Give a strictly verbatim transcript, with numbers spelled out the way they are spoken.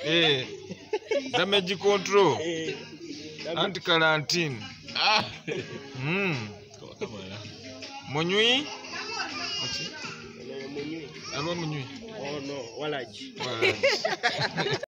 Eh. Damage control. Anti quarantine. Ah. Hmm. Munywi. Munywi. Alo munywi. Oh no, walaji. Walaji.